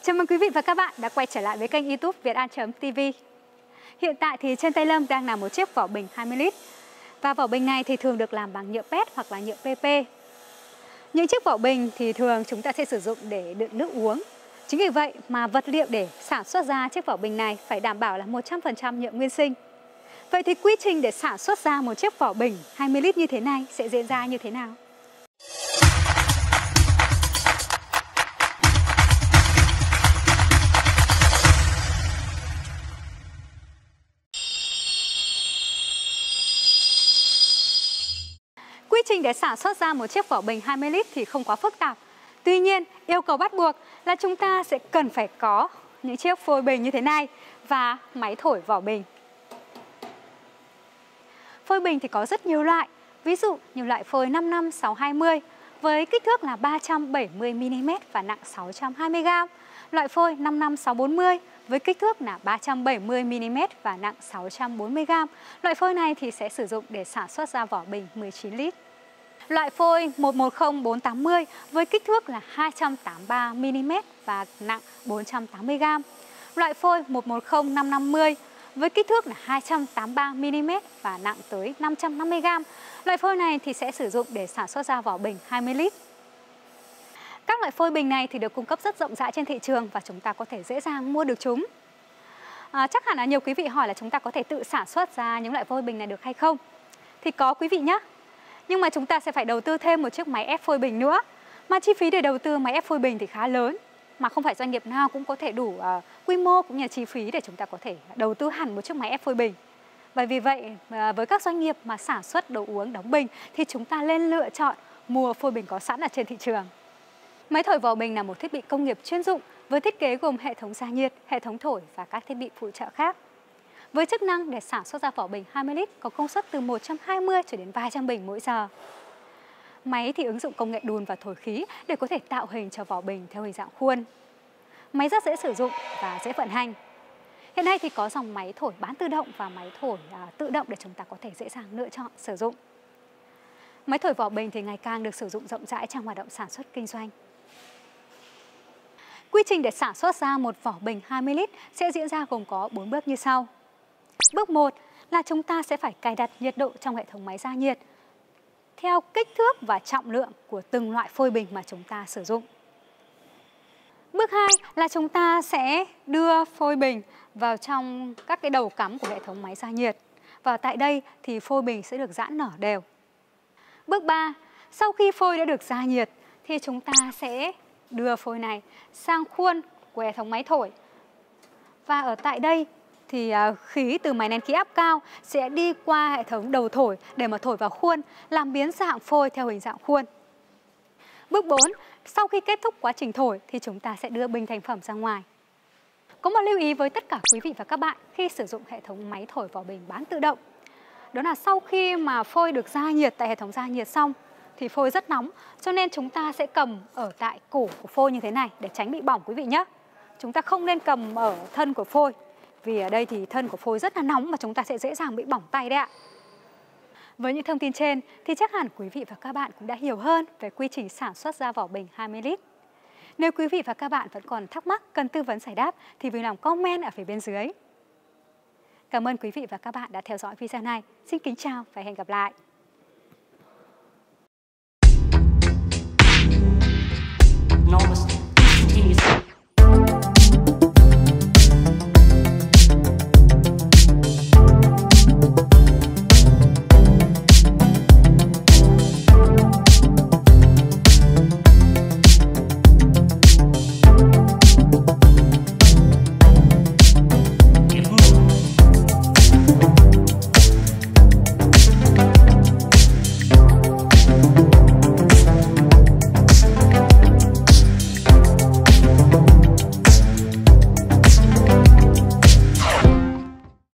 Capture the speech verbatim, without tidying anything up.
Chào mừng quý vị và các bạn đã quay trở lại với kênh YouTube Vietan chấm ti vi. Hiện tại thì trên tay Lâm đang là một chiếc vỏ bình hai mươi lít. Và vỏ bình này thì thường được làm bằng nhựa pét hoặc là nhựa pê pê. Những chiếc vỏ bình thì thường chúng ta sẽ sử dụng để đựng nước uống. Chính vì vậy mà vật liệu để sản xuất ra chiếc vỏ bình này phải đảm bảo là một trăm phần trăm nhựa nguyên sinh. Vậy thì quy trình để sản xuất ra một chiếc vỏ bình hai mươi lít như thế này sẽ diễn ra như thế nào? Quy trình để sản xuất ra một chiếc vỏ bình hai mươi lít thì không quá phức tạp. Tuy nhiên, yêu cầu bắt buộc là chúng ta sẽ cần phải có những chiếc phôi bình như thế này và máy thổi vỏ bình. Phôi bình thì có rất nhiều loại, ví dụ như loại phôi năm năm sáu hai mươi với kích thước là ba trăm bảy mươi mi li mét và nặng sáu trăm hai mươi gam. Loại phôi năm năm sáu bốn mươi với kích thước là ba trăm bảy mươi mi li mét và nặng sáu trăm bốn mươi gam. Loại phôi này thì sẽ sử dụng để sản xuất ra vỏ bình mười chín lít. Loại phôi một một không bốn tám mươi với kích thước là hai trăm tám mươi ba mi li mét và nặng bốn trăm tám mươi gam. Loại phôi một một không năm năm mươi với kích thước là hai trăm tám mươi ba mi li mét và nặng tới năm trăm năm mươi gam. Loại phôi này thì sẽ sử dụng để sản xuất ra vỏ bình hai mươi lít. Các loại phôi bình này thì được cung cấp rất rộng rãi trên thị trường và chúng ta có thể dễ dàng mua được chúng. À, chắc hẳn là nhiều quý vị hỏi là chúng ta có thể tự sản xuất ra những loại phôi bình này được hay không? Thì có quý vị nhé. Nhưng mà chúng ta sẽ phải đầu tư thêm một chiếc máy ép phôi bình nữa. Mà chi phí để đầu tư máy ép phôi bình thì khá lớn. Mà không phải doanh nghiệp nào cũng có thể đủ uh, quy mô cũng như chi phí để chúng ta có thể đầu tư hẳn một chiếc máy ép phôi bình. Bởi vì vậy uh, với các doanh nghiệp mà sản xuất đồ uống đóng bình thì chúng ta nên lựa chọn mua phôi bình có sẵn ở trên thị trường. Máy thổi vỏ bình là một thiết bị công nghiệp chuyên dụng với thiết kế gồm hệ thống gia nhiệt, hệ thống thổi và các thiết bị phụ trợ khác. Với chức năng để sản xuất ra vỏ bình hai mươi lít có công suất từ một trăm hai mươi cho đến ba trăm bình mỗi giờ. Máy thì ứng dụng công nghệ đun và thổi khí để có thể tạo hình cho vỏ bình theo hình dạng khuôn. Máy rất dễ sử dụng và dễ vận hành. Hiện nay thì có dòng máy thổi bán tự động và máy thổi à, tự động để chúng ta có thể dễ dàng lựa chọn sử dụng. Máy thổi vỏ bình thì ngày càng được sử dụng rộng rãi trong hoạt động sản xuất kinh doanh. Quy trình để sản xuất ra một vỏ bình hai mươi lít sẽ diễn ra gồm có bốn bước như sau. Bước một là chúng ta sẽ phải cài đặt nhiệt độ trong hệ thống máy gia nhiệt theo kích thước và trọng lượng của từng loại phôi bình mà chúng ta sử dụng. Bước hai là chúng ta sẽ đưa phôi bình vào trong các cái đầu cắm của hệ thống máy gia nhiệt. Và tại đây thì phôi bình sẽ được giãn nở đều. Bước ba, sau khi phôi đã được gia nhiệt thì chúng ta sẽ đưa phôi này sang khuôn của hệ thống máy thổi. Và ở tại đây thì khí từ máy nén khí áp cao sẽ đi qua hệ thống đầu thổi để mà thổi vào khuôn, làm biến dạng phôi theo hình dạng khuôn. Bước bốn, sau khi kết thúc quá trình thổi thì chúng ta sẽ đưa bình thành phẩm ra ngoài. Có một lưu ý với tất cả quý vị và các bạn khi sử dụng hệ thống máy thổi vỏ bình bán tự động. Đó là sau khi mà phôi được gia nhiệt tại hệ thống gia nhiệt xong thì phôi rất nóng, cho nên chúng ta sẽ cầm ở tại cổ của phôi như thế này để tránh bị bỏng quý vị nhé. Chúng ta không nên cầm ở thân của phôi, vì ở đây thì thân của phôi rất là nóng và chúng ta sẽ dễ dàng bị bỏng tay đấy ạ. Với những thông tin trên thì chắc hẳn quý vị và các bạn cũng đã hiểu hơn về quy trình sản xuất ra vỏ bình hai mươi lít. Nếu quý vị và các bạn vẫn còn thắc mắc cần tư vấn giải đáp thì vui lòng comment ở phía bên dưới. Cảm ơn quý vị và các bạn đã theo dõi video này. Xin kính chào và hẹn gặp lại.